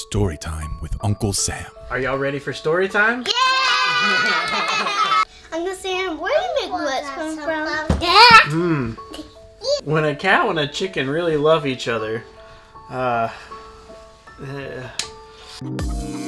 Story time with Uncle Sam. Are y'all ready for story time? Yeah! Uncle Sam, where did McWhat come from? Yeah! When a cow and a chicken really love each other,